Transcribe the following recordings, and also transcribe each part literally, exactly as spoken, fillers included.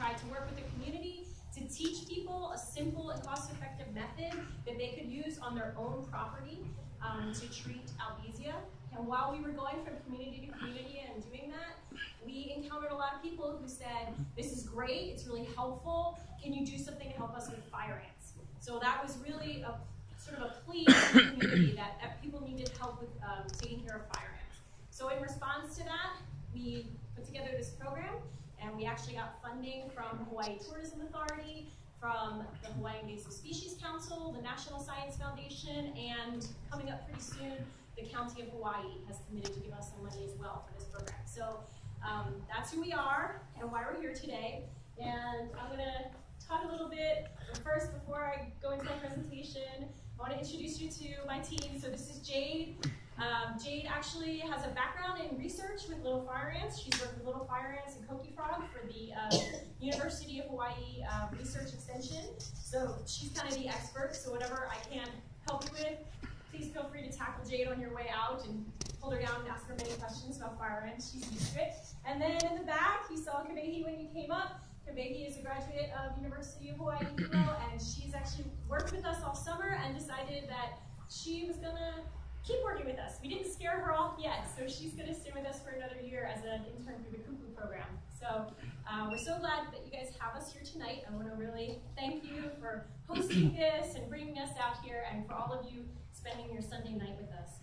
tried to work with the community to teach people a simple and cost-effective method that they could use on their own property um, to treat albizia. And while we were going from community to community and doing that, we encountered a lot of people who said, this is great, it's really helpful, can you do something to help us with fire ants? So that was really a sort of a plea to the community that, that people needed help with um, taking care of fire ants. So in response to that, we put together this program, and we actually got funding from Hawaii Tourism Authority, from the Hawaii Invasive Species Council, the National Science Foundation, and coming up pretty soon, the County of Hawaii has committed to give us some money as well for this program. So um, that's who we are and why we're here today. And I'm gonna talk a little bit, but first, before I go into my presentation, I wanna introduce you to my team. So this is Jade. Um, Jade actually has a background in research with little fire ants. She's worked with little fire ants and koki frog for the uh, University of Hawaii uh, Research Extension. So she's kind of the expert, so whatever I can help you with, please feel free to tackle Jade on your way out and hold her down and ask her many questions about fire ants. She's used to it. And then in the back, you saw Kabehi when you came up. Kabehi is a graduate of University of Hawaii, and she's actually worked with us all summer and decided that she was gonna keep working with us. We didn't scare her off yet, so she's going to stay with us for another year as an intern through the Kuku program. So uh, we're so glad that you guys have us here tonight. I want to really thank you for hosting this and bringing us out here, and for all of you spending your Sunday night with us.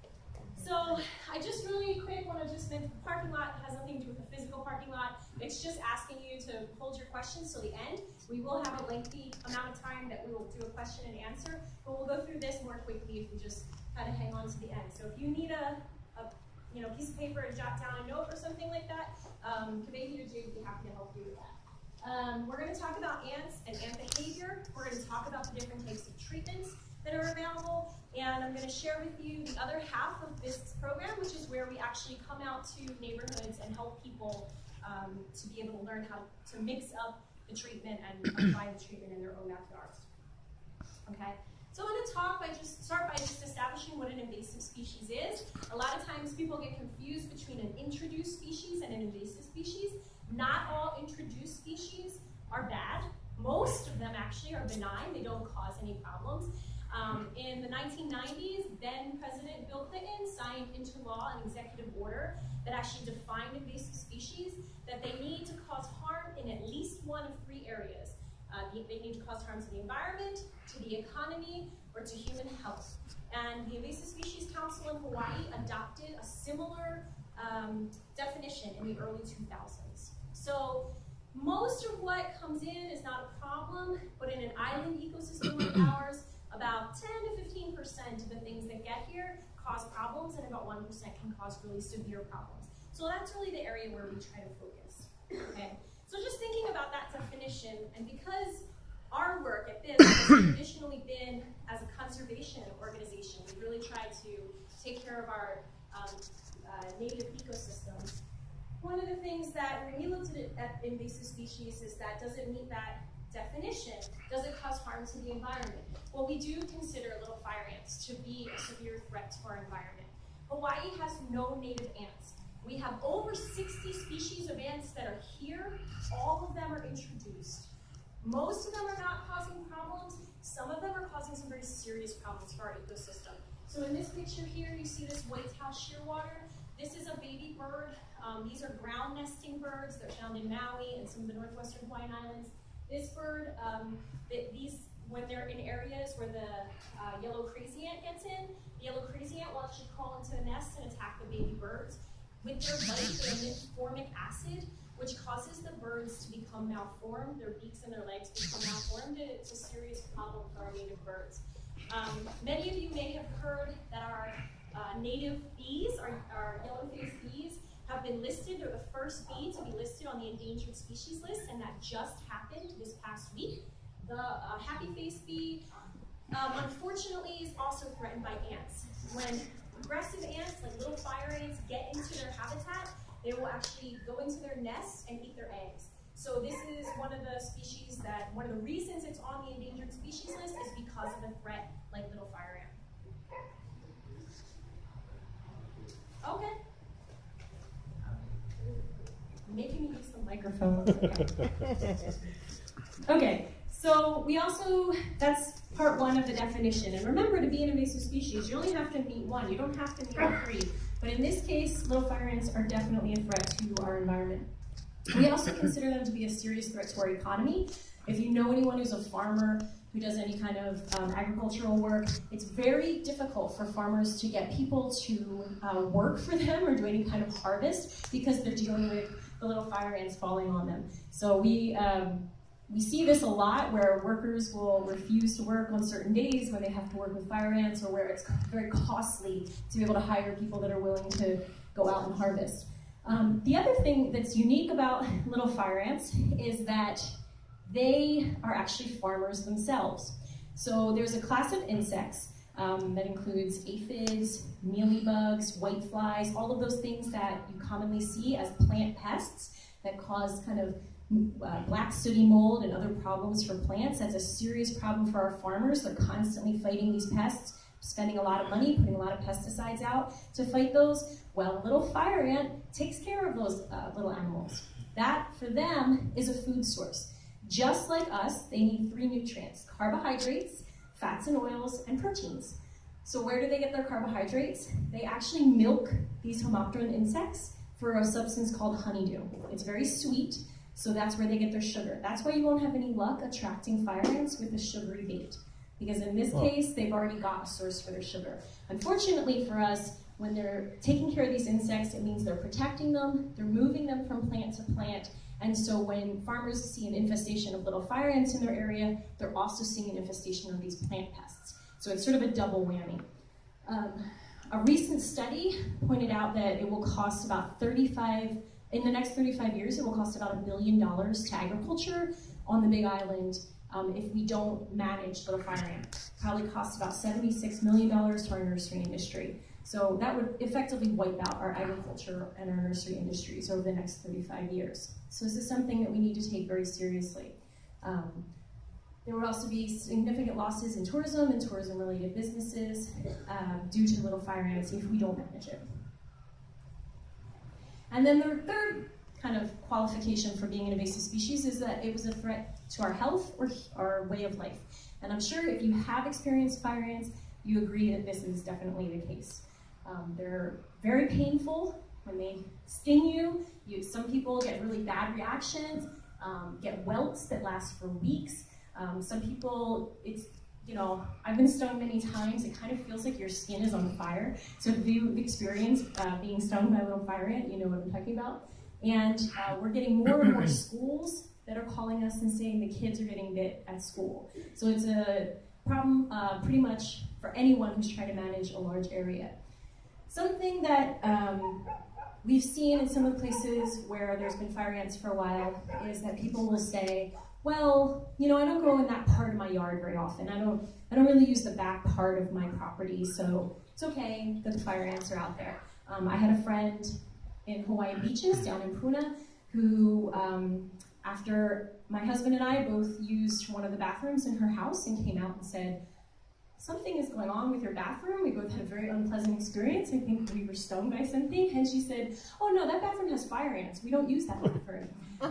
So I just really quick want to just mention the parking lot has nothing to do with the physical parking lot. It's just asking you to hold your questions till the end. We will have a lengthy amount of time that we will do a question and answer, but we'll go through this more quickly if we just kind of hang on to the end. So if you need a, a you know, piece of paper to jot down a note or something like that, um, Kabehi or Jay would be happy to help you with that. Um, we're going to talk about ants and ant behavior. We're going to talk about the different types of treatments that are available, and I'm going to share with you the other half of this program, which is where we actually come out to neighborhoods and help people um, to be able to learn how to mix up the treatment and apply the treatment in their own backyards. Okay? So I'm going to talk by just start by just establishing what an invasive species is. A lot of times people get confused between an introduced species and an invasive species. Not all introduced species are bad. Most of them actually are benign. They don't cause any problems. Um, in the nineteen nineties, then President Bill Clinton signed into law an executive order that actually defined invasive species, that they need to cause harm in at least one of three areas. Uh, they need to cause harm to the environment, to the economy, or to human health. And the Invasive Species Council in Hawaii adopted a similar um, definition in the early two thousands. So most of what comes in is not a problem, but in an island ecosystem like ours, about ten to fifteen percent of the things that get here cause problems, and about one percent can cause really severe problems. So that's really the area where we try to focus. Okay? So just thinking about that definition, and because our work at B I I S C has traditionally been as a conservation organization, we really try to take care of our um, uh, native ecosystems. One of the things that when we looked at, it, at invasive species is that does it meet that definition? Does it cause harm to the environment? Well, we do consider little fire ants to be a severe threat to our environment. Hawaii has no native ants. We have over sixty species of ants that are here. All of them are introduced. Most of them are not causing problems. Some of them are causing some very serious problems for our ecosystem. So in this picture here, you see this white-tailed shearwater. This is a baby bird. Um, these are ground nesting birds. They're found in Maui and some of the northwestern Hawaiian Islands. This bird, um, these, when they're in areas where the uh, yellow crazy ant gets in, the yellow crazy ant will actually crawl into the nest and attack the baby birds. With their bite, they emit formic acid, which causes the birds to become malformed. Their beaks and their legs become malformed, and it's a serious problem for our native birds. Um, many of you may have heard that our uh, native bees, our, our yellow-faced bees, have been listed. They're the first bee to be listed on the endangered species list, and that just happened this past week. The uh, happy-faced bee, um, unfortunately, is also threatened by ants. When aggressive ants, like little fire ants, get into their habitat, they will actually go into their nests and eat their eggs. So this is one of the species that, one of the reasons it's on the endangered species list is because of a threat like little fire ant. Okay. Making me use the mic microphone. Okay. Okay, so we also, that's part one of the definition. And remember, to be an invasive species, you only have to meet one. You don't have to meet all three. But in this case, little fire ants are definitely a threat to our environment. We also consider them to be a serious threat to our economy. If you know anyone who's a farmer, who does any kind of um, agricultural work, it's very difficult for farmers to get people to uh, work for them or do any kind of harvest because they're dealing with the little fire ants falling on them. So we, um, we see this a lot where workers will refuse to work on certain days when they have to work with fire ants or where it's very costly to be able to hire people that are willing to go out and harvest. Um, the other thing that's unique about little fire ants is that they are actually farmers themselves. So there's a class of insects um, that includes aphids, mealybugs, whiteflies, all of those things that you commonly see as plant pests that cause kind of uh, black sooty mold and other problems for plants. That's a serious problem for our farmers. They're constantly fighting these pests, spending a lot of money, putting a lot of pesticides out to fight those. Well, a little fire ant takes care of those uh, little animals. That, for them, is a food source. Just like us, they need three nutrients: carbohydrates, fats and oils, and proteins. So where do they get their carbohydrates? They actually milk these homopteran insects for a substance called honeydew. It's very sweet, so that's where they get their sugar. That's why you won't have any luck attracting fire ants with a sugary bait, because in this case, they've already got a source for their sugar. Unfortunately for us, when they're taking care of these insects, it means they're protecting them, they're moving them from plant to plant, and so when farmers see an infestation of little fire ants in their area, they're also seeing an infestation of these plant pests. So it's sort of a double whammy. Um, a recent study pointed out that it will cost about thirty-five, in the next thirty-five years, it will cost about a billion dollars to agriculture on the Big Island um, if we don't manage little fire ants. Probably cost about seventy-six million dollars to our nursery industry. So that would effectively wipe out our agriculture and our nursery industries over the next thirty-five years. So this is something that we need to take very seriously. Um, there would also be significant losses in tourism and tourism-related businesses uh, due to little fire ants if we don't manage it. And then the third kind of qualification for being an invasive species is that it was a threat to our health or our way of life. And I'm sure if you have experienced fire ants, you agree that this is definitely the case. Um, they're very painful when they sting you. you. Some people get really bad reactions, um, get welts that last for weeks. Um, some people, it's, you know, I've been stung many times. It kind of feels like your skin is on fire. So if you've experienced uh, being stung by a little fire ant, you know what I'm talking about. And uh, we're getting more and more schools that are calling us and saying the kids are getting bit at school. So it's a problem uh, pretty much for anyone who's trying to manage a large area. Something that um, we've seen in some of the places where there's been fire ants for a while is that people will say, well, you know, I don't go in that part of my yard very often. I don't, I don't really use the back part of my property, so it's okay that the fire ants are out there. Um, I had a friend in Hawaiian Beaches down in Puna who, um, after my husband and I both used one of the bathrooms in her house and came out and said, something is going on with your bathroom. We both had a very unpleasant experience. I think we were stung by something. And she said, oh no, that bathroom has fire ants. We don't use that bathroom.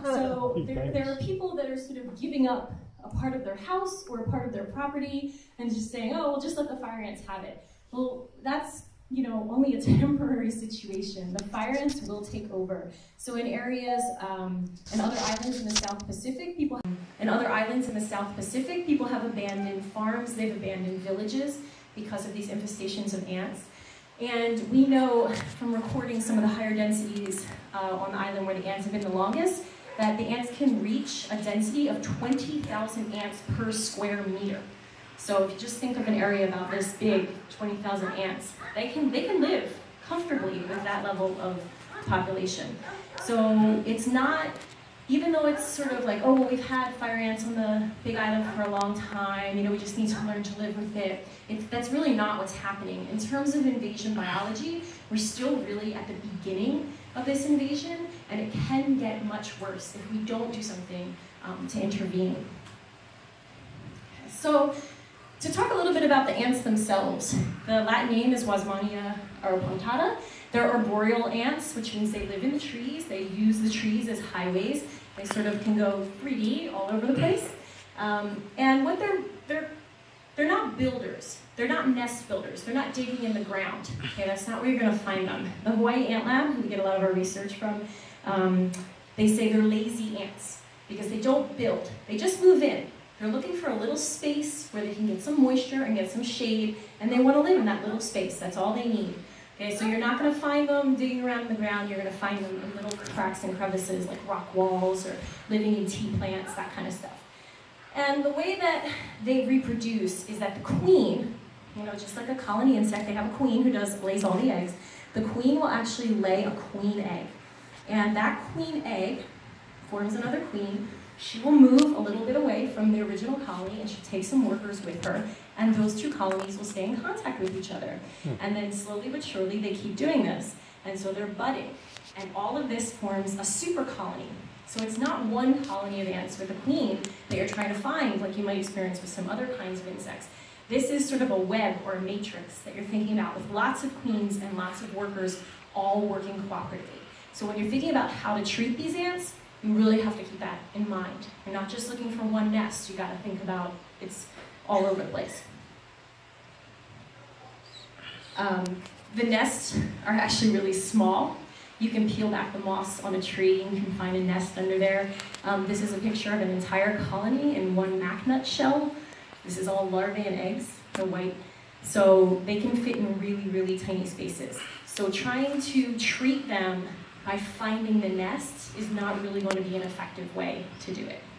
So there, there are people that are sort of giving up a part of their house or a part of their property and just saying, oh, we'll just let the fire ants have it. Well, that's, you know, only a temporary situation. The fire ants will take over. So in areas um, and other islands in the South Pacific, people have, and other islands in the South Pacific, people have abandoned farms, they've abandoned villages because of these infestations of ants. And we know from recording some of the higher densities uh, on the island where the ants have been the longest, that the ants can reach a density of twenty thousand ants per square meter. So if you just think of an area about this big, twenty thousand ants, they can, they can live comfortably with that level of population. So it's not, even though it's sort of like, oh, well, we've had fire ants on the Big Island for a long time, you know, we just need to learn to live with it. It's, that's really not what's happening. In terms of invasion biology, we're still really at the beginning of this invasion, and it can get much worse if we don't do something um, to intervene. So, to talk a little bit about the ants themselves, the Latin name is Wasmannia arbopunctata. They're arboreal ants, which means they live in the trees. They use the trees as highways. They sort of can go three D all over the place. Um, and what they're, they're, they're not builders. They're not nest builders. They're not digging in the ground. Okay, that's not where you're going to find them. The Hawaii Ant Lab, who we get a lot of our research from, um, they say they're lazy ants because they don't build. They just move in. They're looking for a little space where they can get some moisture and get some shade, and they want to live in that little space. That's all they need. Okay, so you're not going to find them digging around in the ground. You're going to find them in little cracks and crevices like rock walls or living in tea plants, that kind of stuff. And the way that they reproduce is that the queen, you know, just like a colony insect, they have a queen who does lays all the eggs. The queen will actually lay a queen egg. And that queen egg forms another queen. She will move a little bit away from the original colony, and she'll take some workers with her, and those two colonies will stay in contact with each other. Hmm. And then slowly but surely they keep doing this. And so they're budding. And all of this forms a super colony. So it's not one colony of ants with a queen that you're trying to find like you might experience with some other kinds of insects. This is sort of a web or a matrix that you're thinking about with lots of queens and lots of workers all working cooperatively. So when you're thinking about how to treat these ants, you really have to keep that in mind. You're not just looking for one nest. You got to think about it's all over the place. Um, the nests are actually really small. You can peel back the moss on a tree and you can find a nest under there. Um, this is a picture of an entire colony in one macnut shell. This is all larvae and eggs, they're white. So they can fit in really, really tiny spaces. So trying to treat them by finding the nests is not really going to be an effective way to do it.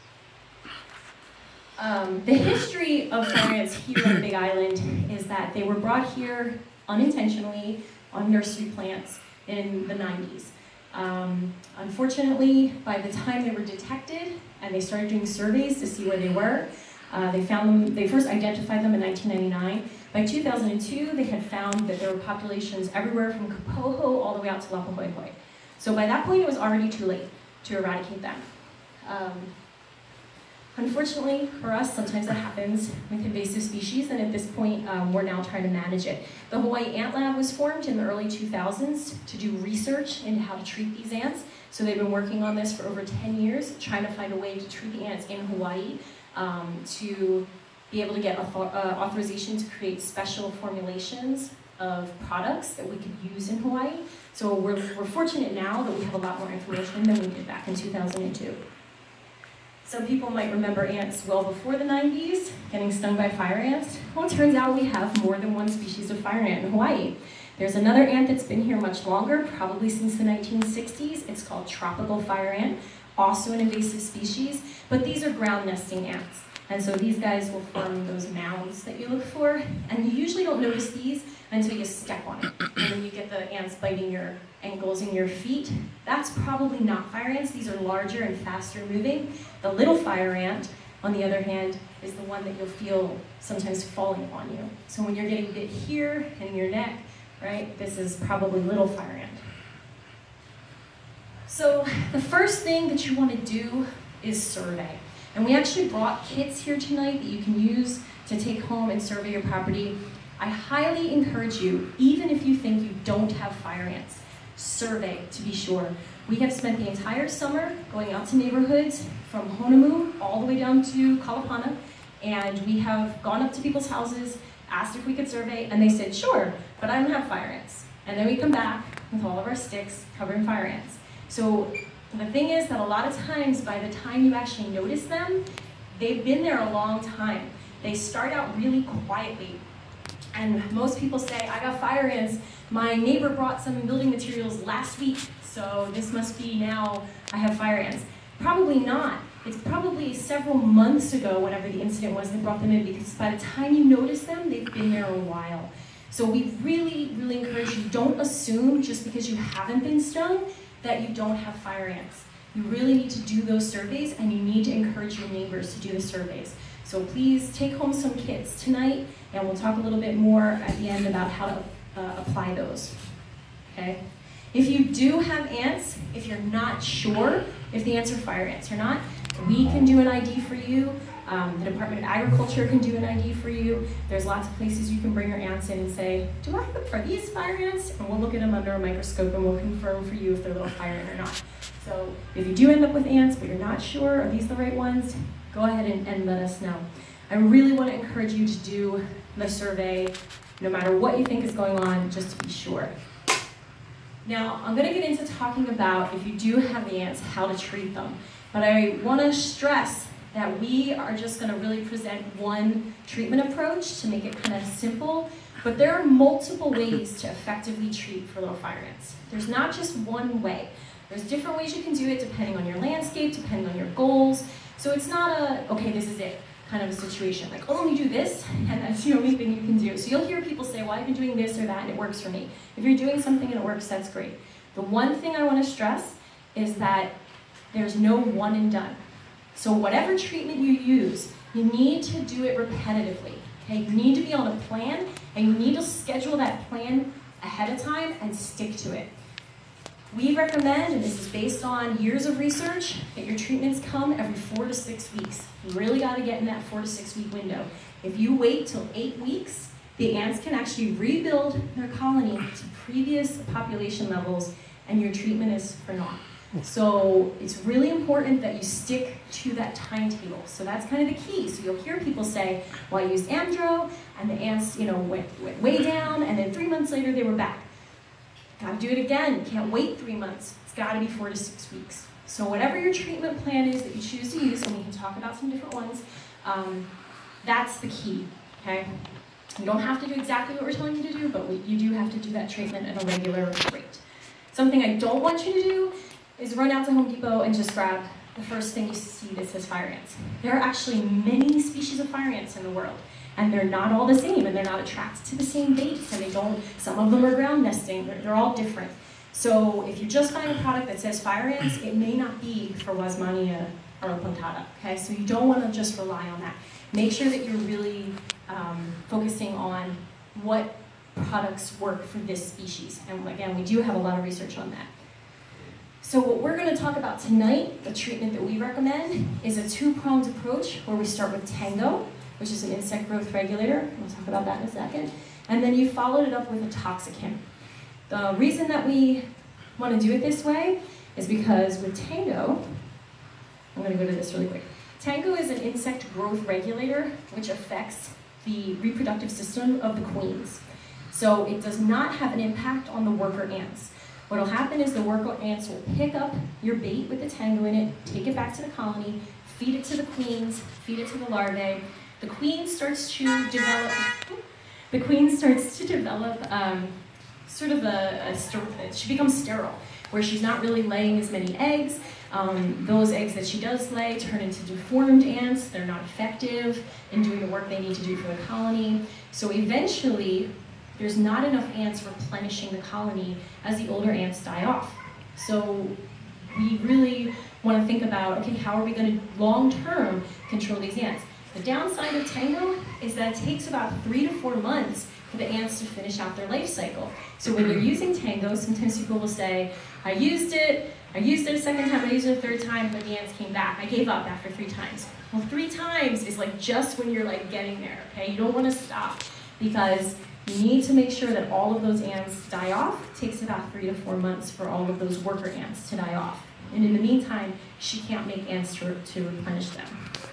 Um, the history of fire ants here on the Big Island is that they were brought here unintentionally on nursery plants in the nineties. Um, unfortunately, by the time they were detected and they started doing surveys to see where they were, uh, they found them, they first identified them in nineteen ninety-nine. By two thousand two, they had found that there were populations everywhere from Kapoho all the way out to Lapahoehoe. So by that point, it was already too late to eradicate them. Um, Unfortunately for us, sometimes that happens with invasive species, and at this point, um, we're now trying to manage it. The Hawaii Ant Lab was formed in the early two thousands to do research into how to treat these ants. So they've been working on this for over ten years, trying to find a way to treat the ants in Hawaii, um, to be able to get author uh, authorization to create special formulations of products that we could use in Hawaii. So we're, we're fortunate now that we have a lot more information than we did back in two thousand two. Some people might remember ants well before the nineties, getting stung by fire ants. Well, it turns out we have more than one species of fire ant in Hawaii. There's another ant that's been here much longer, probably since the nineteen sixties. It's called tropical fire ant, also an invasive species, but these are ground nesting ants. And so these guys will form those mounds that you look for, and you usually don't notice these until you step on it. And then you get the ants biting your ankles and your feet. That's probably not fire ants. These are larger and faster moving. The little fire ant, on the other hand, is the one that you'll feel sometimes falling on you. So when you're getting bit here in your neck, right, this is probably little fire ant. So the first thing that you want to do is survey. And we actually brought kits here tonight that you can use to take home and survey your property. I highly encourage you, even if you think you don't have fire ants, survey to be sure. We have spent the entire summer going out to neighborhoods from Honolulu all the way down to Kalapana, and we have gone up to people's houses, asked if we could survey, and they said, sure, but I don't have fire ants. And then we come back with all of our sticks covered in fire ants. So the thing is that a lot of times, by the time you actually notice them, they've been there a long time. They start out really quietly. And most people say, I got fire ants. My neighbor brought some building materials last week, so this must be now I have fire ants. Probably not. It's probably several months ago, whenever the incident was, they brought them in, because by the time you notice them, they've been there a while. So we really, really encourage you, don't assume just because you haven't been stung that you don't have fire ants. You really need to do those surveys, and you need to encourage your neighbors to do the surveys. So please take home some kits tonight, and we'll talk a little bit more at the end about how to uh, apply those, okay? If you do have ants, if you're not sure if the ants are fire ants or not, We can do an I D for you. Um, the Department of Agriculture can do an I D for you. There's lots of places you can bring your ants in and say, do I look for these fire ants? And we'll look at them under a microscope and we'll confirm for you if they're little fire ant or not. So if you do end up with ants, but you're not sure, are these the right ones? Go ahead and, and let us know. I really want to encourage you to do the survey, no matter what you think is going on, just to be sure. Now, I'm going to get into talking about, if you do have the ants, how to treat them. But I want to stress that we are just going to really present one treatment approach to make it kind of simple, but there are multiple ways to effectively treat for little fire ants. There's not just one way. There's different ways you can do it depending on your landscape, depending on your goals. So it's not a, okay, this is it kind of a situation. Like, oh, you do this, and that's the only thing you can do. So you'll hear people say, well, I've been doing this or that, and it works for me. If you're doing something and it works, that's great. The one thing I want to stress is that there's no one and done. So whatever treatment you use, you need to do it repetitively. Okay? You need to be on a plan, and you need to schedule that plan ahead of time and stick to it. We recommend, and this is based on years of research, that your treatments come every four to six weeks. You really got to get in that four to six week window. If you wait till eight weeks, the ants can actually rebuild their colony to previous population levels, and your treatment is for naught. So it's really important that you stick to that timetable. So that's kind of the key. So you'll hear people say, well, I used Amdro, and the ants, you know, went, went way down, and then three months later they were back. Gotta do it again. You can't wait three months. It's gotta be four to six weeks. So whatever your treatment plan is that you choose to use, and we can talk about some different ones, um, that's the key, okay? You don't have to do exactly what we're telling you to do, but we, you do have to do that treatment at a regular rate. Something I don't want you to do is run out to Home Depot and just grab the first thing you see that says fire ants. There are actually many species of fire ants in the world, and they're not all the same, and they're not attracted to the same baits, and they don't, some of them are ground nesting, they're, they're all different. So if you're just buying a product that says fire ants, it may not be for Wasmannia or Puntada, okay? So you don't want to just rely on that. Make sure that you're really um, focusing on what products work for this species. And again, we do have a lot of research on that. So what we're going to talk about tonight, the treatment that we recommend, is a two-pronged approach where we start with Tango, which is an insect growth regulator. We'll talk about that in a second. And then you followed it up with a toxicant. The reason that we want to do it this way is because with Tango, I'm going to go to this really quick. Tango is an insect growth regulator which affects the reproductive system of the queens. So it does not have an impact on the worker ants. What will happen is the worker ants will pick up your bait with the Tango in it, take it back to the colony, feed it to the queens, feed it to the larvae. The queen starts to develop, the queen starts to develop um, sort of a, a, she becomes sterile, where she's not really laying as many eggs. Um, those eggs that she does lay turn into deformed ants. They're not effective in doing the work they need to do for the colony. So eventually, there's not enough ants replenishing the colony as the older ants die off. So we really want to think about, okay, how are we going to long-term control these ants? The downside of Tango is that it takes about three to four months for the ants to finish out their life cycle. So when you're using Tango, sometimes people will say, I used it, I used it a second time, I used it a third time, but the ants came back. I gave up after three times. Well, three times is like just when you're like getting there, okay? You don't want to stop because you need to make sure that all of those ants die off. It takes about three to four months for all of those worker ants to die off. And in the meantime, she can't make ants to, to replenish them.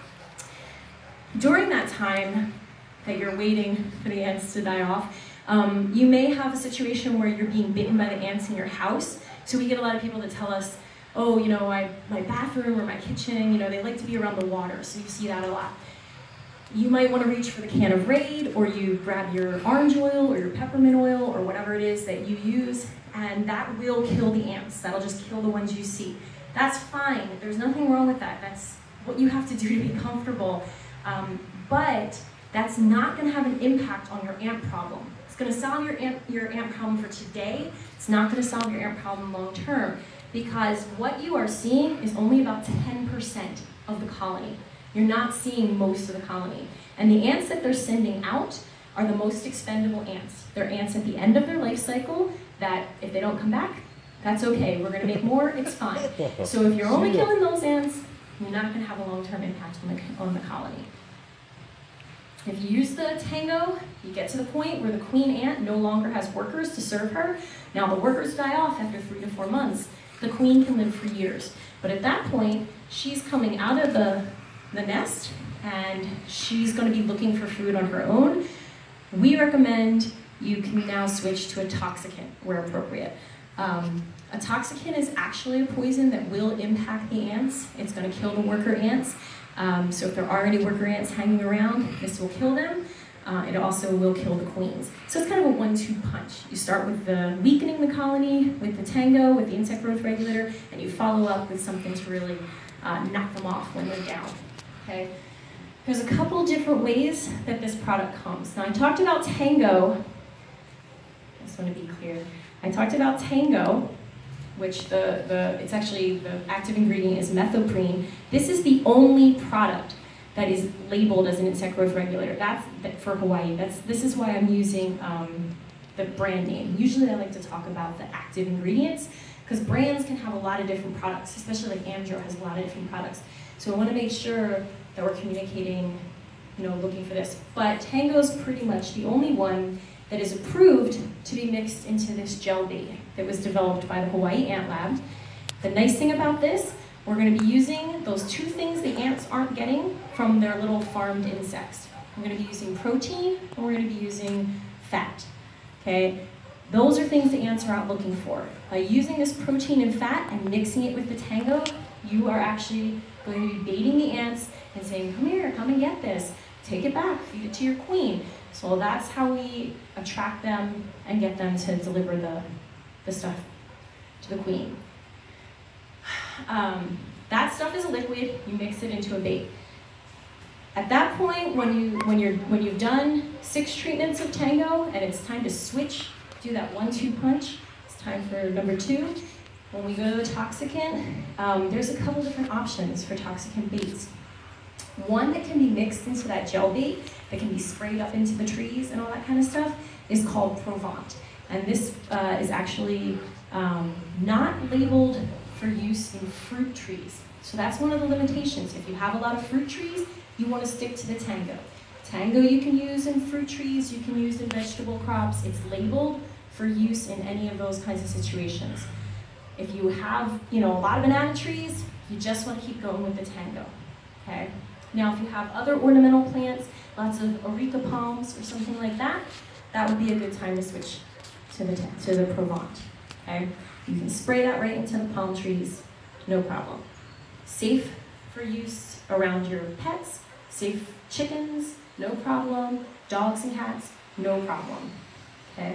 During that time that you're waiting for the ants to die off, um, you may have a situation where you're being bitten by the ants in your house. So we get a lot of people that tell us, oh, you know, I, my bathroom or my kitchen, you know, they like to be around the water, so you see that a lot. You might want to reach for the can of Raid, or you grab your orange oil or your peppermint oil or whatever it is that you use, and that will kill the ants. That'll just kill the ones you see. That's fine. There's nothing wrong with that. That's what you have to do to be comfortable. Um, but that's not going to have an impact on your ant problem. It's going to solve your ant, your ant problem for today. It's not going to solve your ant problem long term, because what you are seeing is only about ten percent of the colony. You're not seeing most of the colony. And the ants that they're sending out are the most expendable ants. They're ants at the end of their life cycle that if they don't come back, that's okay. We're going to make more, it's fine. So if you're only killing those ants, you're not going to have a long-term impact on the, on the colony. If you use the tango, you get to the point where the queen ant no longer has workers to serve her. Now the workers die off after three to four months. The queen can live for years. But at that point, she's coming out of the, the nest and she's going to be looking for food on her own. We recommend you can now switch to a toxicant where appropriate. Um, a toxicant is actually a poison that will impact the ants. It's going to kill the worker ants. Um, so if there are any worker ants hanging around, this will kill them. Uh, it also will kill the queens. So it's kind of a one two punch. You start with the weakening the colony, with the tango, with the insect growth regulator, and you follow up with something to really uh, knock them off when they're down. Okay? There's a couple different ways that this product comes. Now I talked about tango. I just want to be clear. I talked about tango, which the, the it's actually the active ingredient is methoprene. This is the only product that is labeled as an insect growth regulator. That's that for Hawaii. That's this is why I'm using um, the brand name. Usually I like to talk about the active ingredients because brands can have a lot of different products, especially like Amdro has a lot of different products. So I want to make sure that we're communicating, you know, looking for this. But tango is pretty much the only one that is approved to be mixed into this gel bait that was developed by the Hawaii Ant Lab. The nice thing about this, we're going to be using those two things the ants aren't getting from their little farmed insects. We're going to be using protein and we're going to be using fat. Okay, those are things the ants are out looking for. By using this protein and fat and mixing it with the tango, you are actually going to be baiting the ants and saying, come here, come and get this. Take it back, feed it to your queen. So that's how we attract them and get them to deliver the, the stuff to the queen. Um, that stuff is a liquid, you mix it into a bait. At that point, when, you, when, you're, when you've done six treatments of tango and it's time to switch, do that one two punch, it's time for number two. When we go to the toxicant, um, there's a couple different options for toxicant baits. One that can be mixed into that gel bait, that can be sprayed up into the trees and all that kind of stuff, is called Provant. And this uh, is actually um, not labeled for use in fruit trees. So that's one of the limitations. If you have a lot of fruit trees, you want to stick to the tango. Tango you can use in fruit trees, you can use in vegetable crops. It's labeled for use in any of those kinds of situations. If you have, you know, a lot of banana trees, you just want to keep going with the tango. Okay? Now, if you have other ornamental plants, lots of areca palms or something like that, that would be a good time to switch to the, to the Provant. Okay? You can spray that right into the palm trees, no problem. Safe for use around your pets, safe chickens, no problem. Dogs and cats, no problem. Okay?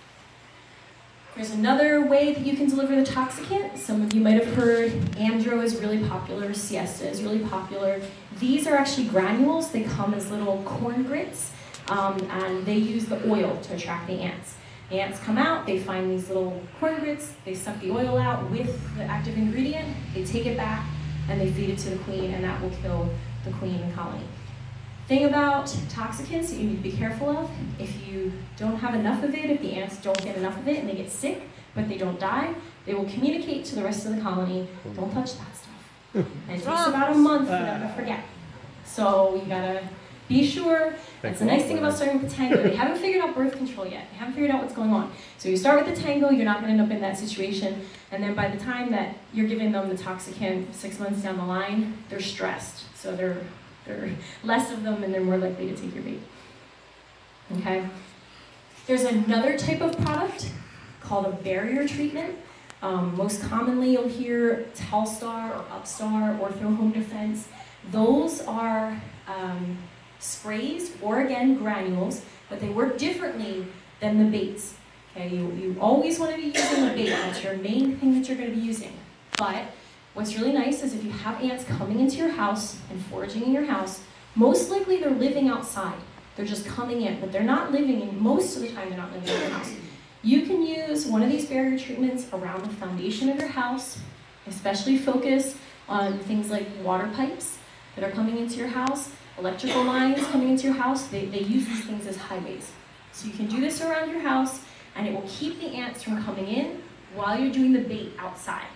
There's another way that you can deliver the toxicant. Some of you might have heard Amdro is really popular, Siesta is really popular. These are actually granules. They come as little corn grits, um, and they use the oil to attract the ants. The ants come out, they find these little corn grits, they suck the oil out with the active ingredient, they take it back, and they feed it to the queen, and that will kill the queen and colony. Thing about toxicants that you need to be careful of, if you don't have enough of it, if the ants don't get enough of it and they get sick, but they don't die, they will communicate to the rest of the colony, don't touch that stuff. And it takes about a month for them to forget. So you gotta be sure. That's the nice thing about starting with the tango. They haven't figured out birth control yet. They haven't figured out what's going on. So you start with the tango, you're not gonna end up in that situation, and then by the time that you're giving them the toxicant six months down the line, they're stressed. So they're There are less of them and they're more likely to take your bait. Okay? There's another type of product called a barrier treatment. Um, most commonly you'll hear Telstar or Upstar, Ortho Home Defense. Those are um, sprays or again granules, but they work differently than the baits. Okay? You, you always want to be using the bait. That's your main thing that you're going to be using. But what's really nice is if you have ants coming into your house and foraging in your house, most likely they're living outside. They're just coming in, but they're not living in, most of the time they're not living in your house. You can use one of these barrier treatments around the foundation of your house, especially focus on things like water pipes that are coming into your house, electrical lines coming into your house. They, they use these things as highways. So you can do this around your house and it will keep the ants from coming in while you're doing the bait outside.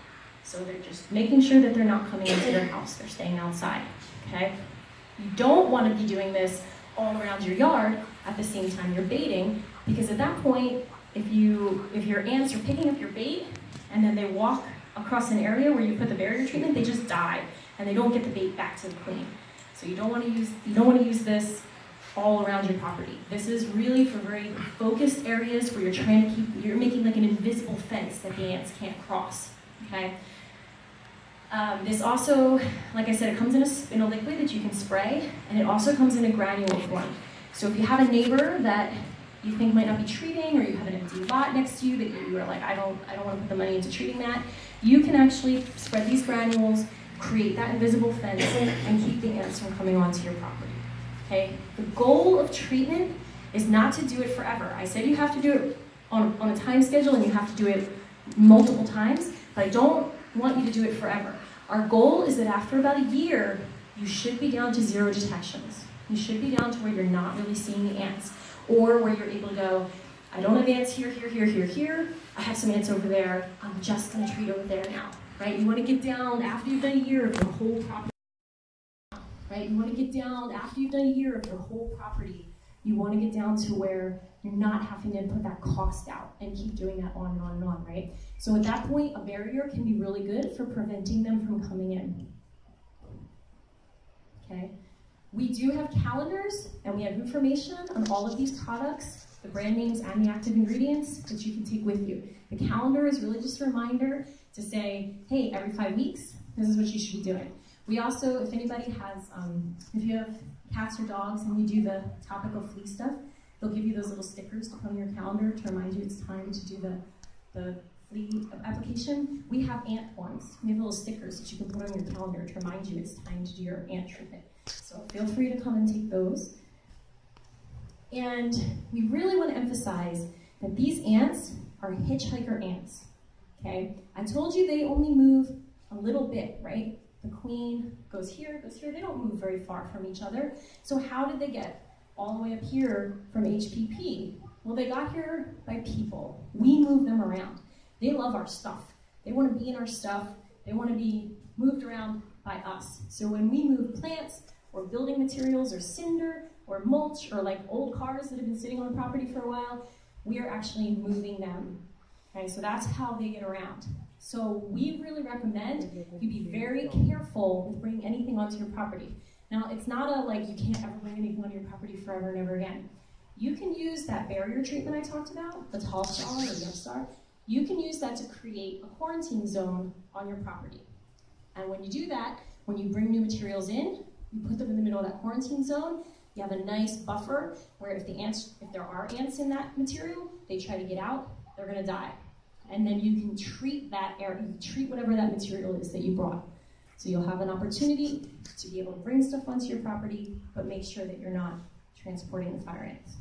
So they're just making sure that they're not coming into their house, they're staying outside, okay? You don't want to be doing this all around your yard at the same time you're baiting, because at that point, if you if your ants are picking up your bait and then they walk across an area where you put the barrier treatment, they just die and they don't get the bait back to the queen. So you don't want to use you don't want to use this all around your property. This is really for very focused areas where you're trying to keep you're making like an invisible fence that the ants can't cross. Okay. Um, this also, like I said, it comes in a, in a liquid that you can spray, and it also comes in a granule form. So if you have a neighbor that you think might not be treating, or you have an empty lot next to you that you are like, I don't, I don't want to put the money into treating that, you can actually spread these granules, create that invisible fence, and keep the ants from coming onto your property. Okay? The goal of treatment is not to do it forever. I said you have to do it on, on a time schedule, and you have to do it multiple times, but I don't want you to do it forever. Our goal is that after about a year, you should be down to zero detections. You should be down to where you're not really seeing the ants, or where you're able to go, I don't have ants here, here, here, here, here. I have some ants over there. I'm just going to treat over there now, right? You want to get down after you've done a year of your whole property, right? You want to get down after you've done a year of your whole property. You want to get down to where you're not having to put that cost out and keep doing that on and on and on, right? So at that point, a barrier can be really good for preventing them from coming in. Okay? We do have calendars, and we have information on all of these products, the brand names and the active ingredients, that you can take with you. The calendar is really just a reminder to say, hey, every five weeks, this is what you should be doing. We also, if anybody has, um, if you have cats or dogs and you do the topical flea stuff, they'll give you those little stickers to put on your calendar to remind you it's time to do the, the flea application. We have ant ones. We have little stickers that you can put on your calendar to remind you it's time to do your ant treatment. So feel free to come and take those. And we really want to emphasize that these ants are hitchhiker ants, okay? I told you they only move a little bit, right? The queen goes here, goes here. They don't move very far from each other. So how did they get all the way up here from H P P? Well, they got here by people. We move them around. They love our stuff. They want to be in our stuff. They want to be moved around by us. So when we move plants or building materials or cinder or mulch or like old cars that have been sitting on the property for a while, we are actually moving them. Okay, so that's how they get around. So we really recommend you be very careful with bringing anything onto your property. Now, it's not a like you can't ever bring anything onto your property forever and ever again. You can use that barrier treatment I talked about, the tall star or the star. You can use that to create a quarantine zone on your property. And when you do that, when you bring new materials in, you put them in the middle of that quarantine zone. You have a nice buffer where if the ants, if there are ants in that material, they try to get out, they're going to die. And then you can treat that area, you can treat whatever that material is that you brought. So you'll have an opportunity to be able to bring stuff onto your property, but make sure that you're not transporting the fire ants.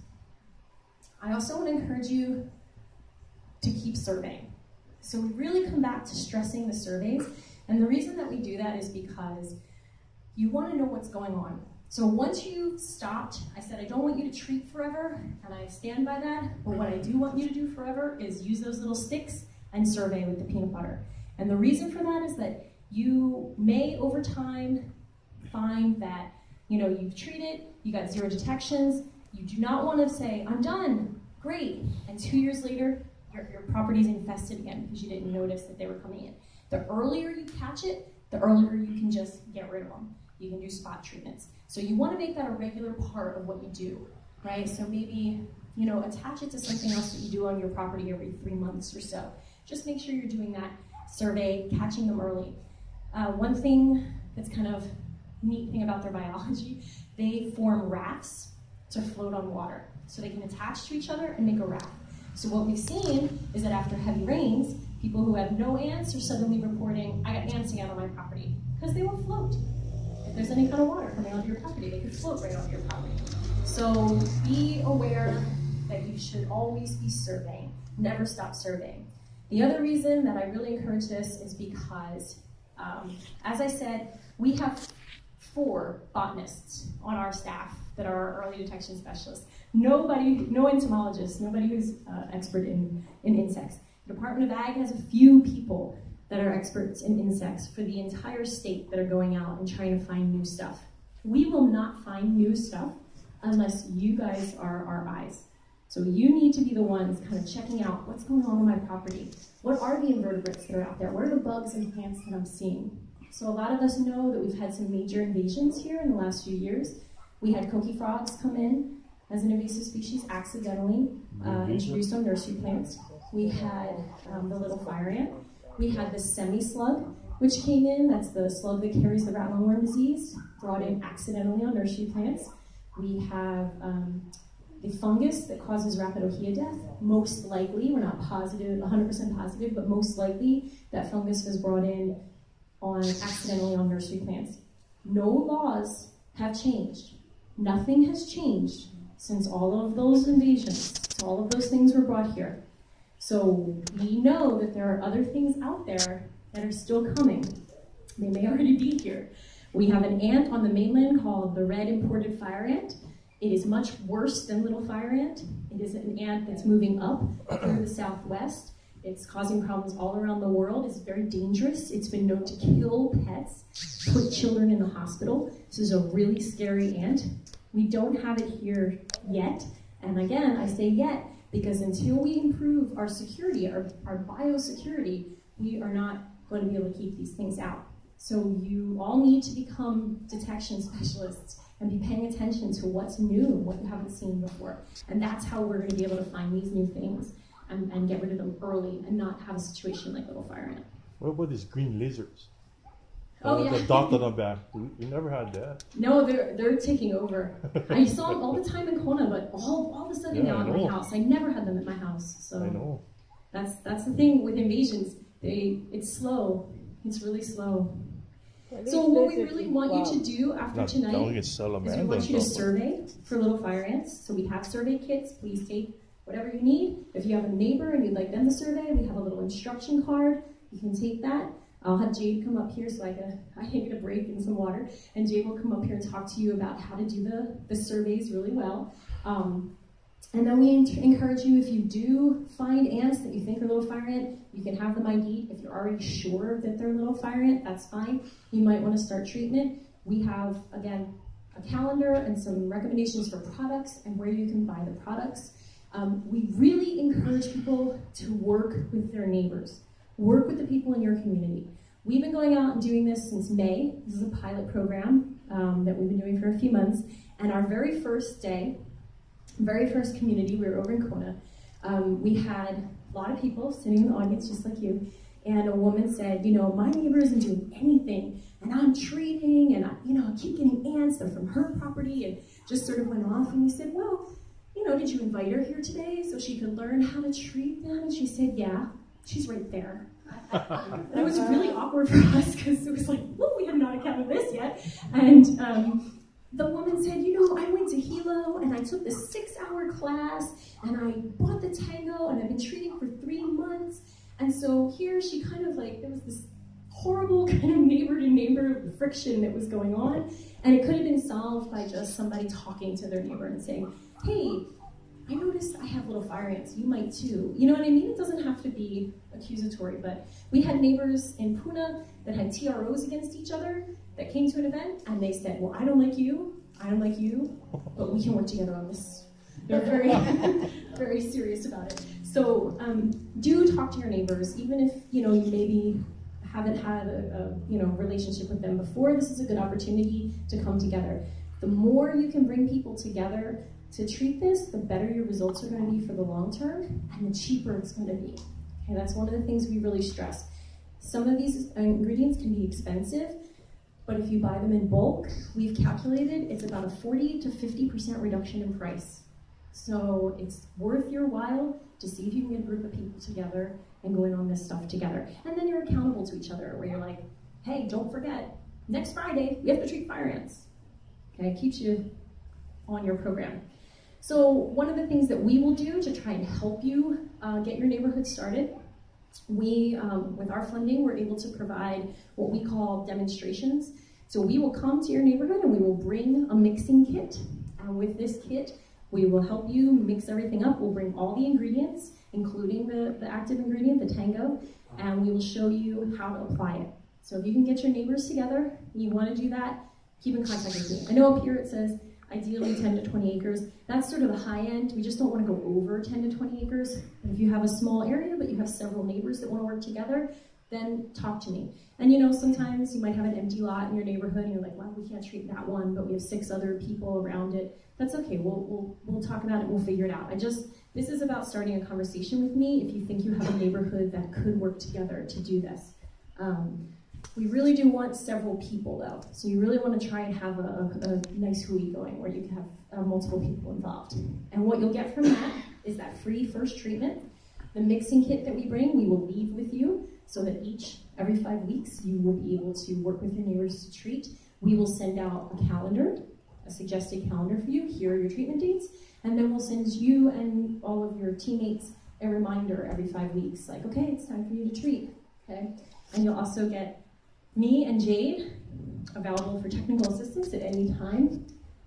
I also want to encourage you to keep surveying. So we really come back to stressing the surveys, and the reason that we do that is because you want to know what's going on. So once you've stopped, I said I don't want you to treat forever, and I stand by that, but what I do want you to do forever is use those little sticks and survey with the peanut butter. And the reason for that is that you may, over time, find that, you know, you've treated, you got zero detections, you do not want to say, I'm done, great, and two years later, your, your property's infested again because you didn't notice that they were coming in. The earlier you catch it, the earlier you can just get rid of them. You can do spot treatments. So you want to make that a regular part of what you do, right? So maybe, you know, attach it to something else that you do on your property every three months or so. Just make sure you're doing that survey, catching them early. Uh, one thing that's kind of neat thing about their biology, they form rafts to float on water. So they can attach to each other and make a raft. So what we've seen is that after heavy rains, people who have no ants are suddenly reporting, I got ants again on my property, because they will float. If there's any kind of water coming onto your property, they could float right onto your property. So be aware that you should always be surveying, never stop surveying. The other reason that I really encourage this is because, um, as I said, we have four botanists on our staff that are our early detection specialists. Nobody, no entomologists, nobody who's uh, expert in, in insects. The Department of Ag has a few people that are experts in insects for the entire state that are going out and trying to find new stuff. We will not find new stuff unless you guys are our eyes. So you need to be the ones kind of checking out what's going on on my property. What are the invertebrates that are out there? What are the bugs and plants that I'm seeing? So a lot of us know that we've had some major invasions here in the last few years. We had coqui frogs come in as an invasive species accidentally uh, introduced on nursery plants. We had um, the little fire ant. We had the semi-slug, which came in. That's the slug that carries the rat lungworm disease, brought in accidentally on nursery plants. We have um, the fungus that causes rapidohea death. Most likely, we're not positive, one hundred percent positive, but most likely that fungus was brought in on accidentally on nursery plants. No laws have changed. Nothing has changed since all of those invasions, so all of those things were brought here. So we know that there are other things out there that are still coming. They may already be here. We have an ant on the mainland called the red imported fire ant. It is much worse than little fire ant. It is an ant that's moving up through the southwest. It's causing problems all around the world. It's very dangerous. It's been known to kill pets, put children in the hospital. This is a really scary ant. We don't have it here yet. And again, I say yet, because until we improve our security, our, our biosecurity, we are not going to be able to keep these things out. So you all need to become detection specialists and be paying attention to what's new and what you haven't seen before. And that's how we're going to be able to find these new things and, and get rid of them early and not have a situation like little fire ant. What about these green lizards? Oh, uh, yeah. The dot on the back. We, we never had that. No, they're they're taking over. I saw them all the time in Kona, but all, all of a sudden Yeah, now I at my know. house. I never had them at my house. So I know. That's that's the thing with invasions. They it's slow. It's really slow. Well, So these what we lizards really is want you wild. to do after Not tonight don't get is we salamander want you to stuff. survey for little fire ants. So we have survey kits. Please take whatever you need. If you have a neighbor and you'd like them to survey, we have a little instruction card. You can take that. I'll have Jade come up here so I can, I can get a break and some water, and Jade will come up here and talk to you about how to do the, the surveys really well. Um, and then we encourage you, if you do find ants that you think are little fire ant, you can have them I D'd. If you're already sure that they're little fire ant, that's fine. You might want to start treatment. We have, again, a calendar and some recommendations for products and where you can buy the products. Um, we really encourage people to work with their neighbors. Work with the people in your community. We've been going out and doing this since May. This is a pilot program um, that we've been doing for a few months. And our very first day, very first community, we were over in Kona. Um, we had a lot of people sitting in the audience just like you. And a woman said, you know, my neighbor isn't doing anything. And I'm treating, and I, you know, I keep getting ants. They're from her property. And just sort of went off. And we said, well, you know, did you invite her here today so she could learn how to treat them? And she said, yeah. She's right there. And it was really awkward for us because it was like, well, we have not accounted this yet. And um, the woman said, you know, I went to Hilo and I took this six hour class and I bought the tango and I've been treating for three months. And so here she kind of like, there was this horrible kind of neighbor to neighbor friction that was going on. And it could have been solved by just somebody talking to their neighbor and saying, hey, I noticed I have little fire ants, you might too. You know what I mean? It doesn't have to be accusatory, but we had neighbors in Puna that had T R Os against each other that came to an event and they said, well, I don't like you, I don't like you, but we can work together on this. They're very, very serious about it. So um, do talk to your neighbors, even if you know you maybe haven't had a, a you know relationship with them before. This is a good opportunity to come together. The more you can bring people together to treat this, the better your results are going to be for the long term, and the cheaper it's going to be. Okay, that's one of the things we really stress. Some of these ingredients can be expensive, but if you buy them in bulk, we've calculated it's about a forty to fifty percent reduction in price. So it's worth your while to see if you can get a group of people together and go in on this stuff together. And then you're accountable to each other, where you're like, hey, don't forget, next Friday, we have to treat fire ants. Okay, it keeps you on your program. So one of the things that we will do to try and help you uh, get your neighborhood started, we, um, with our funding, we're able to provide what we call demonstrations. So we will come to your neighborhood and we will bring a mixing kit. And with this kit, We will help you mix everything up. We'll bring all the ingredients, including the, the active ingredient, the tango, and we will show you how to apply it. So if you can get your neighbors together, and you want to do that, keep in contact with me. I know up here it says ideally ten to twenty acres. That's sort of the high end. We just don't want to go over ten to twenty acres. And if you have a small area, but you have several neighbors that want to work together, then talk to me. And you know, sometimes you might have an empty lot in your neighborhood and you're like, well, we can't treat that one, but we have six other people around it. That's okay, we'll, we'll, we'll talk about it, we'll figure it out. I just, this is about starting a conversation with me if you think you have a neighborhood that could work together to do this. Um, we really do want several people though. So you really want to try and have a, a, a nice hui going where you can have uh, multiple people involved. And what you'll get from that is that free first treatment. The mixing kit that we bring, we will leave with you so that each, every five weeks, you will be able to work with your neighbors to treat. We will send out a calendar, a suggested calendar for you. Here are your treatment dates. And then we'll send you and all of your teammates a reminder every five weeks, like, okay, it's time for you to treat, okay? And you'll also get me and Jade available for technical assistance at any time.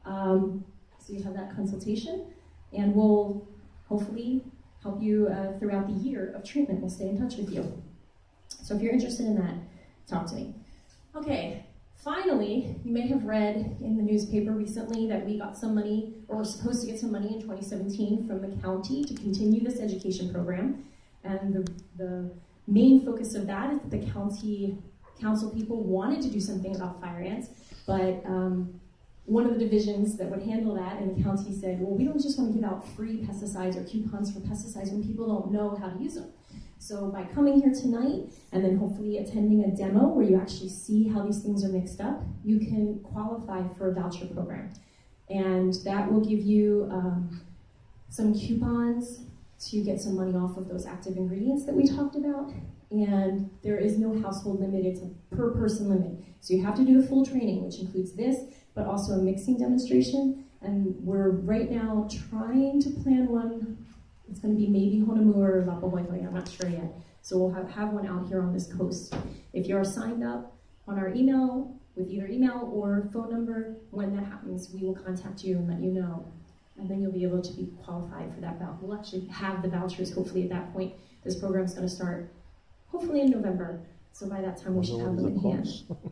Um, so you have that consultation, and we'll hopefully help you uh, throughout the year of treatment. We'll stay in touch with you. So if you're interested in that, talk to me. Okay, finally, you may have read in the newspaper recently that we got some money, or we're supposed to get some money in twenty seventeen from the county to continue this education program. And the, the main focus of that is that the county council people wanted to do something about fire ants, but um, one of the divisions that would handle that in the county said, well, we don't just want to give out free pesticides or coupons for pesticides when people don't know how to use them. So by coming here tonight and then hopefully attending a demo where you actually see how these things are mixed up, you can qualify for a voucher program. And that will give you um, some coupons to get some money off of those active ingredients that we talked about. And there is no household limit, it's a per person limit. So you have to do the full training, which includes this, but also a mixing demonstration. And we're right now trying to plan one. It's going to be maybe Honolulu or Lapahoihoi, I'm not sure yet. So we'll have, have one out here on this coast. If you're signed up on our email, with either email or phone number, when that happens, we will contact you and let you know. And then you'll be able to be qualified for that voucher. We'll actually have the vouchers hopefully at that point. This program's going to start hopefully in November. So by that time we should have them in hand.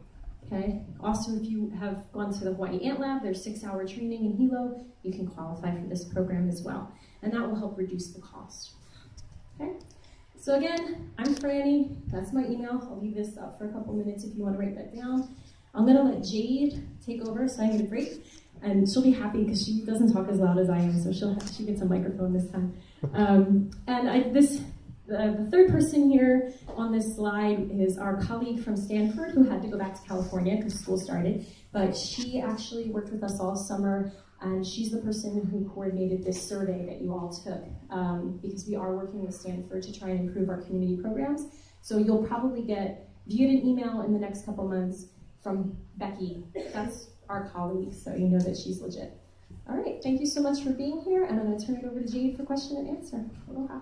Okay. Also, if you have gone to the Hawaii Ant Lab, there's six hour training in Hilo, you can qualify for this program as well. And that will help reduce the cost. Okay. So again, I'm Franny, that's my email. I'll leave this up for a couple minutes if you want to write that down. I'm gonna let Jade take over, so I need a break. And she'll be happy because she doesn't talk as loud as I am, so she'll have, she gets a microphone this time. Um, and I, this, the, the third person here on this slide is our colleague from Stanford who had to go back to California because school started, but she actually worked with us all summer, and she's the person who coordinated this survey that you all took, um, because we are working with Stanford to try and improve our community programs. So you'll probably get, if you get an email in the next couple months from Becky, that's our colleague, so you know that she's legit. All right, thank you so much for being here, and I'm going to turn it over to Jade for question and answer. Aloha.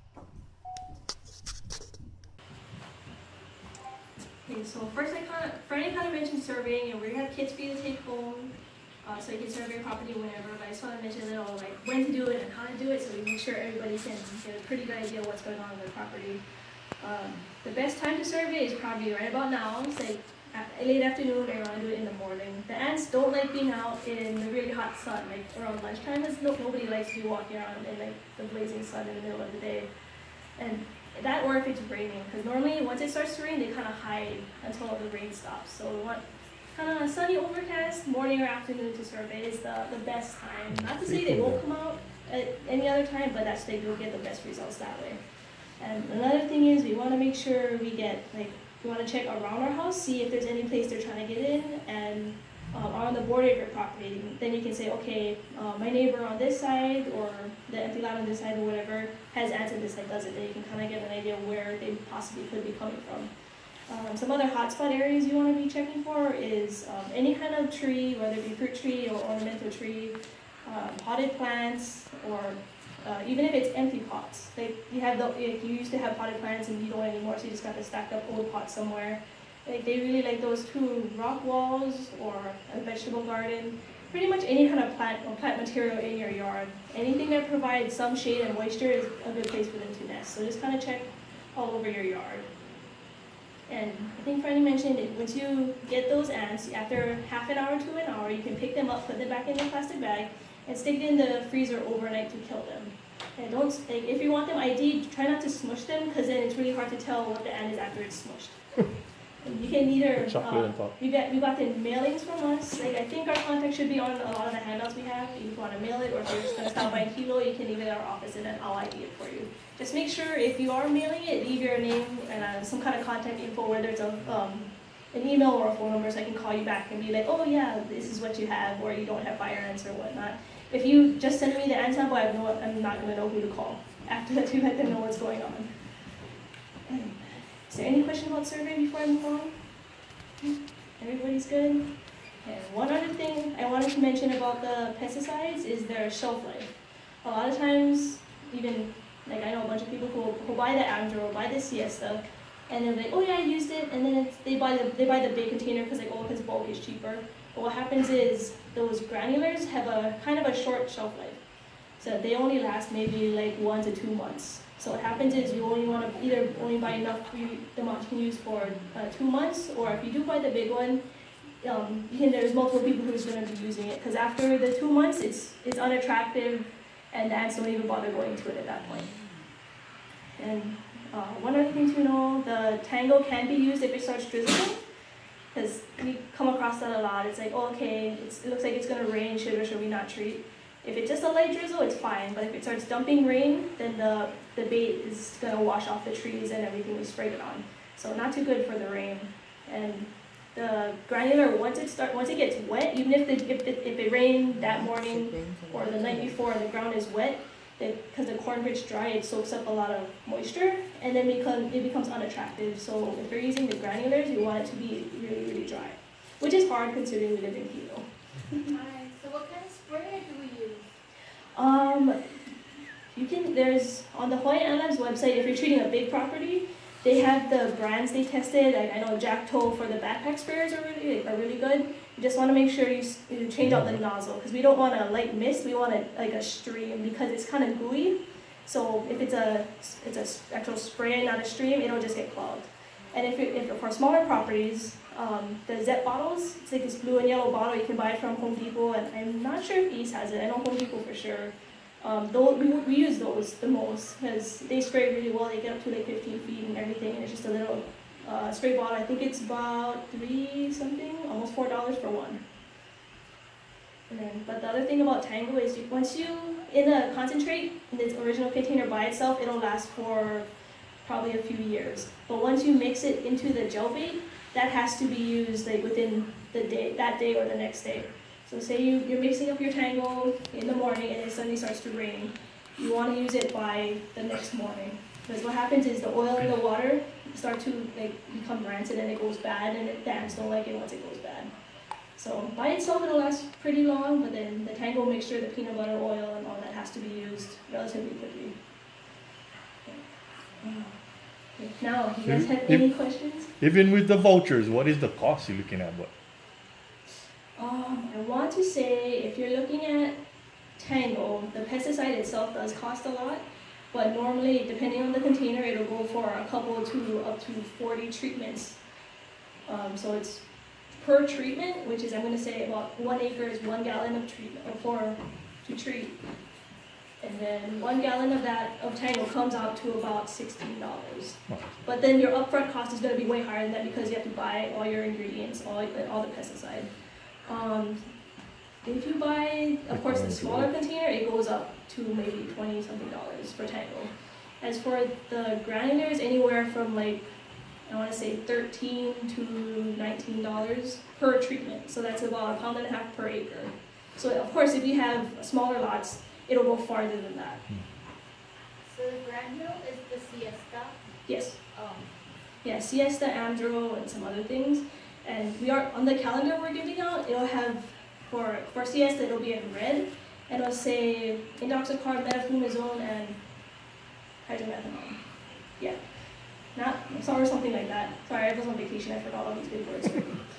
Okay, so first I kind of, Franny kind of mentioned surveying, and we're going to have kits for you to take home, uh, so you can survey property whenever, but I just want to mention a little, like, when to do it and how to do it, so we make sure everybody can get a pretty good idea of what's going on in their property. Um, the best time to survey is probably right about now. It's like late afternoon, or you want to do it in the morning. The ants don't like being out in the really hot sun, like around lunchtime. No, nobody likes to be walking around in like the blazing sun in the middle of the day. And that, or if it's raining, because normally once it starts to rain, they kind of hide until the rain stops. So we want kind of a sunny overcast morning or afternoon to survey is the, the best time. Not to say they won't come out at any other time, but that's they will get the best results that way. And another thing is we want to make sure we get, like, we want to check around our house, see if there's any place they're trying to get in, and um, on the border of your property. Then you can say, okay, uh, my neighbor on this side, or the empty lot on this side, or whatever, has ants and this side doesn't. Then you can kind of get an idea where they possibly could be coming from. Um, some other hotspot areas you want to be checking for is um, any kind of tree, whether it be fruit tree or ornamental tree, um, potted plants, or Uh, even if it's empty pots. Like you have the, like you used to have potted plants and you don't anymore, so you just got to stack up old pots somewhere. Like they really like those two rock walls or a vegetable garden. pretty much any kind of plant or plant material in your yard. Anything that provides some shade and moisture is a good place for them to nest. So just kind of check all over your yard. And I think Franny mentioned it, once you get those ants, after half an hour to an hour, you can pick them up, put them back in the plastic bag, and stick it in the freezer overnight to kill them. And don't, like, if you want them I D'd, try not to smush them, because then it's really hard to tell what the ant is after it's smushed. And you can either, uh, we got, we got the mailings from us, like I think our contact should be on a lot of the handouts we have. If you want to mail it, or if you're just going to stop by Kilo, you can leave it at our office and then I'll I D it for you. Just make sure if you are mailing it, leave your name and uh, some kind of contact info, whether it's a, um, an email or a phone number, so I can call you back and be like, oh yeah, this is what you have, or you don't have fire ants or whatnot. If you just send me the ant sample, I have no, I'm not going to know who to call after that to let them know what's going on. Is there any question about survey before I move on? Everybody's good? And one other thing I wanted to mention about the pesticides is their shelf life. A lot of times, even like I know a bunch of people who, who buy the Andro, buy the Siesta, and they're like, oh yeah, I used it, and then it's, they buy the they buy the big container because like, oh, because bulk is cheaper. But what happens is those granulars have a kind of a short shelf life, so they only last maybe like one to two months. So what happens is you only want to either only buy enough for you, the amount you can use for uh, two months, or if you do buy the big one, um, you can, there's multiple people who's going to be using it, because after the two months, it's it's unattractive, and the ants don't even bother going to it at that point. And uh, one other thing to know, the Tango can be used if it starts drizzling, because we come across that a lot. It's like, oh, okay, it's, it looks like it's going to rain, should or should we not treat? If it's just a light drizzle, it's fine, but if it starts dumping rain, then the, the bait is going to wash off the trees and everything we sprayed it on. So not too good for the rain. And the granular, once it start, once it gets wet, even if, the, if, it, if it rained that morning or the night before and the ground is wet, because the corn gets dry, it soaks up a lot of moisture, and then become, it becomes unattractive. So if you're using the granulars, you want it to be really, really dry, which is hard considering we live in Kilo. Alright, so what kind of sprayer do we use? Um, you can, there's, on the Hawaii Ant Lab's website, if you're treating a big property, they have the brands they tested. Like I know Jack-Toe for the backpack sprayers are really, are really good. You just want to make sure you, you change out the nozzle, because we don't want a light mist, we want it like a stream, because it's kind of gooey. So if it's a, it's a actual spray, not a stream, it'll just get clogged. And if, it, if for smaller properties, um, the Zep bottles, it's like this blue and yellow bottle, you can buy it from Home Depot, and I'm not sure if BIISC has it. I know Home Depot for sure. Um, those, we, we use those the most, because they spray really well. They get up to like fifteen feet and everything, and it's just a little uh, spray bottle. I think it's about three something, almost four dollars for one. And then, but the other thing about Tango is you, once you, in a concentrate, in its original container by itself, it'll last for probably a few years. But once you mix it into the gel bait, that has to be used like within the day, that day or the next day. So say you, you're mixing up your Tango in the morning and it suddenly starts to rain. You want to use it by the next morning. Because what happens is the oil and the water start to like become rancid and it goes bad, and it, the ants don't like it once it goes bad. So by itself it'll last pretty long, but then the Tango mixture, the peanut butter oil and all that has to be used relatively quickly. Okay. Now, do you guys have any questions? Even with the vouchers, what is the cost you're looking at? What? Um, I want to say if you're looking at Tango, the pesticide itself does cost a lot, but normally, depending on the container, it'll go for a couple to up to forty treatments. Um, so it's per treatment, which is, I'm going to say about one acre is one gallon of treatment, or for to treat. And then one gallon of that, of Tango, comes out to about sixteen dollars. But then your upfront cost is going to be way higher than that, because you have to buy all your ingredients, all, all the pesticide. Um, if you buy, of course, the smaller container, it goes up to maybe twenty something dollars for Tango. As for the granulars, anywhere from like, I want to say thirteen to nineteen dollars per treatment. So that's about a pound and a half per acre. So of course, if you have smaller lots, it'll go farther than that. So the granule is the Siesta? Yes. Oh. Yeah, Siesta, Andro, and some other things. And we are on the calendar we're giving out. It'll have for for Siesta, it'll be in red, and it'll say indoxacarb, metafluozone, and hydromethanol. Yeah, not sorry, something like that. Sorry, I was on vacation. I forgot all these big words.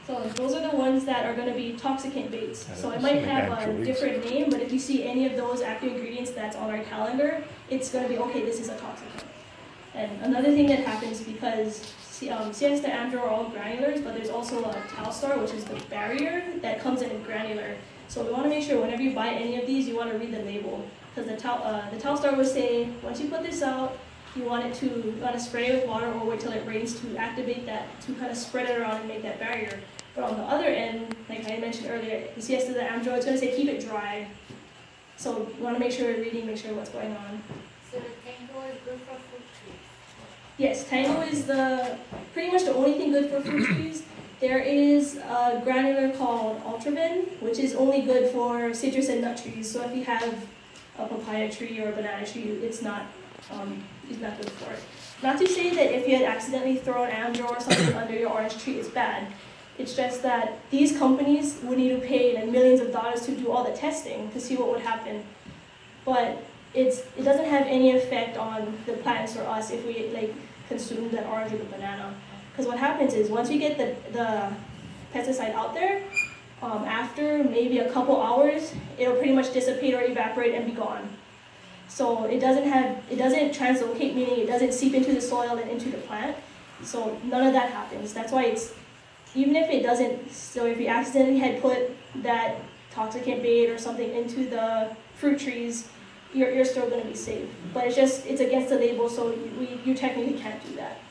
So those are the ones that are going to be toxicant baits. Yeah, So it that's might like have a anchovies. different name, but if you see any of those active ingredients that's on our calendar, it's going to be, okay, this is a toxicant. And another thing that happens, because um, Siesta and Amdro are all granulars, but there's also a Talstar, which is the barrier that comes in granular. So we want to make sure whenever you buy any of these, you want to read the label. Because the, tal uh, the Talstar will say, once you put this out, you want it to, you want to spray it with water or wait till it rains to activate that, to kind of spread it around and make that barrier. But on the other end, like I mentioned earlier, the Siesta, the Amdro, it's going to say keep it dry. So we want to make sure we're reading, make sure what's going on. So the Tango is good for fruit trees. Yes, Tango is the pretty much the only thing good for fruit trees. There is a granular called Ultraben, which is only good for citrus and nut trees. So if you have a papaya tree or a banana tree, it's not um, it's not good for it. Not to say that if you had accidentally thrown Amdro or something under your orange tree, it's bad. It's just that these companies would need to pay like millions of dollars to do all the testing to see what would happen. But it's it doesn't have any effect on the plants or us if we like consume that orange or the banana. Because what happens is once we get the, the pesticide out there, um, after maybe a couple hours, it'll pretty much dissipate or evaporate and be gone. So it doesn't have, it doesn't translocate, meaning it doesn't seep into the soil and into the plant. So none of that happens. That's why it's, even if it doesn't, so if you accidentally had put that toxicant bait or something into the fruit trees, you're, you're still going to be safe. But it's just, it's against the label, so you, we, you technically can't do that.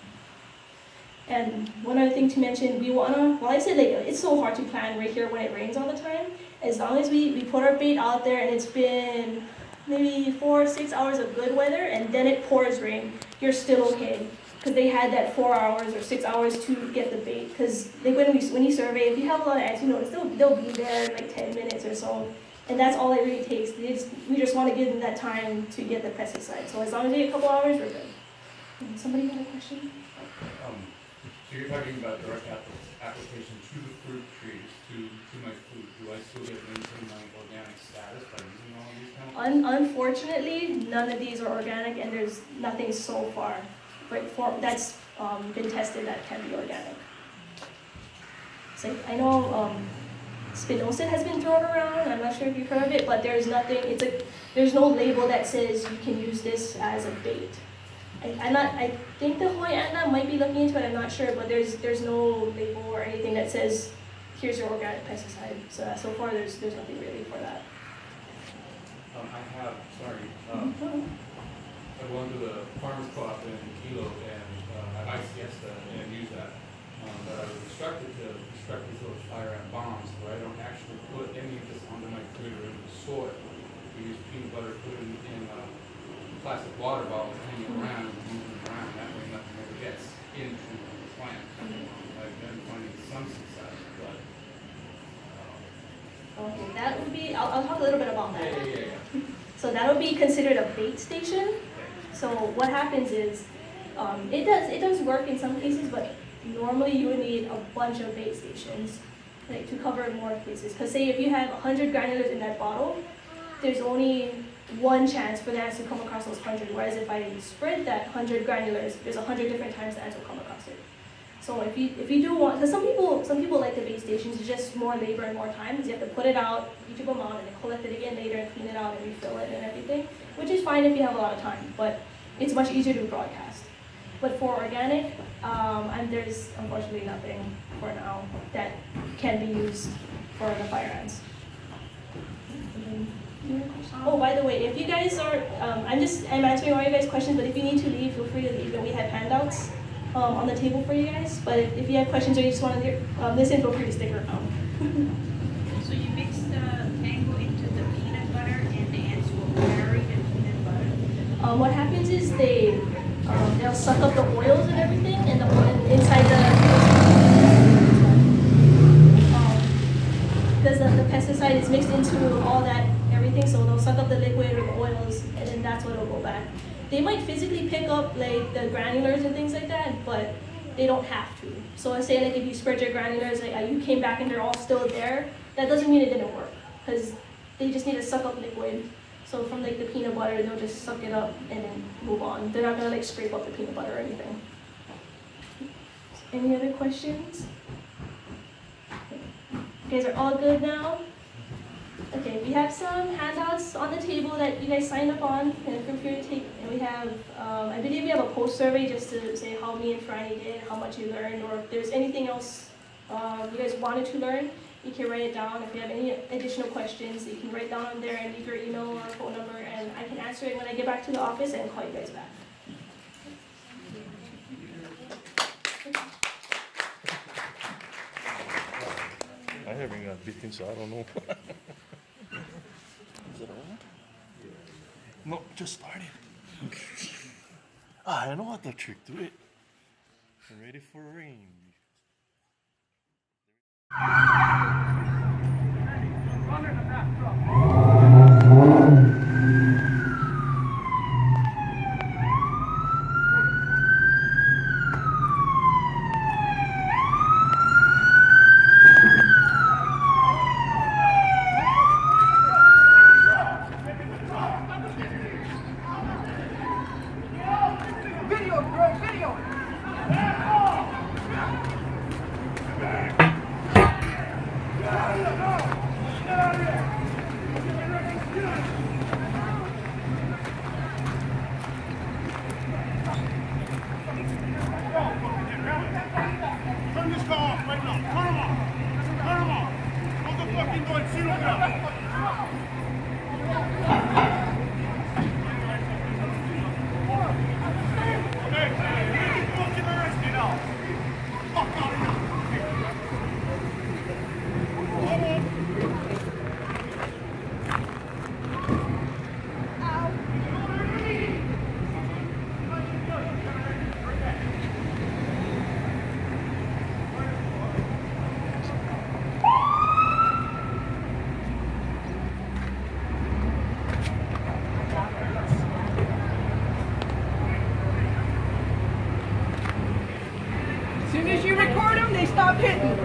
And one other thing to mention, we want to, well I said like, it's so hard to plan right here when it rains all the time. As long as we, we put our bait out there and it's been maybe four or six hours of good weather and then it pours rain, you're still okay. Because they had that four hours or six hours to get the bait. Because like when, we, when you survey, if you have a lot of ants, you notice they'll, they'll be there in like ten minutes or so. And that's all it really takes. They just, we just want to give them that time to get the pesticide. So as long as they get a couple hours, we're good. Somebody got a question? Um, so you're talking about direct application to the fruit trees, to, to my food. Do I still get maintain my organic status by using all of these chemicals? Un unfortunately, none of these are organic, and there's nothing so far but for, that's um, been tested that can be organic. So I know um, spinosad has been thrown around. I'm not sure if you've heard of it, but there's nothing. It's a there's no label that says you can use this as a bait. I, I'm not. I think the Hawaii Anna might be looking into it. I'm not sure, but there's there's no label or anything that says here's your organic pesticide. So uh, so far there's there's nothing really for that. Um, I have sorry. Um, Mm-hmm. I went to the farmer's co-op in Kilo and uh, I buy Siesta and use that. Um, but I was instructed to instruct these little fire ant bombs where I don't actually put any of this onto my food or into the soil. We use peanut butter, put it in, in uh, plastic water bottles, hanging around and moving around. That way nothing ever gets into the plant. I've been finding some success, but um, Okay, that would be. I'll, I'll talk a little bit about that. yeah, yeah, yeah. So that would be considered a bait station. So what happens is, um, it does it does work in some cases, but normally you would need a bunch of bait stations, like to cover more places. Because say if you have one hundred granulars in that bottle, there's only one chance for the ants to come across those one hundred. Whereas if I spread that one hundred granulars, there's one hundred different times the ants will come across it. So if you if you do want, because some people some people like the bait stations, it's just more labor and more time. Because you have to put it out, you took them out, and then collect it again later and clean it out and refill it and everything, which is fine if you have a lot of time, but it's much easier to broadcast. But for organic, um, and there's unfortunately nothing for now that can be used for the fire ants. Oh, by the way, if you guys are, um, I'm just I'm answering all you guys' questions, but if you need to leave, feel free to leave, and we have handouts um, on the table for you guys. But if, if you have questions or you just want to hear, um, listen, feel free to stick around. So you mix the Tango into the peanut butter and the ants will carry the peanut butter? Um, what happens is they, um, they'll suck up the oils and everything, and the oil inside the, because um, the, the pesticide is mixed into all that, everything, so they'll suck up the liquid or the oils, and then that's what will go back. They might physically pick up like the granulars and things like that, but they don't have to. So I say like if you spread your granulars, like uh, you came back and they're all still there, that doesn't mean it didn't work, because they just need to suck up liquid. So from like the peanut butter, they'll just suck it up and then move on. They're not gonna like scrape up the peanut butter or anything. Any other questions? You guys are all good now? Okay, we have some handouts on the table that you guys signed up on, and feel free to take. And we have, um, I believe we have a post survey just to say how me and Franny did, how much you learned, or if there's anything else um, you guys wanted to learn, you can write it down. If you have any additional questions, you can write down on there and leave your email or phone number, and I can answer it when I get back to the office and call you guys back. I haven't got bitten, so I don't know. Is it on? No, just started. Ah, I know what the trick to it. I'm ready for rain. Turn this car off right now. Turn him off. Turn him off. What the fuck you doing? Sit him down. Hey, hey, you fucking arrested now. Fuck out of here. As soon as you record them, they stop hitting.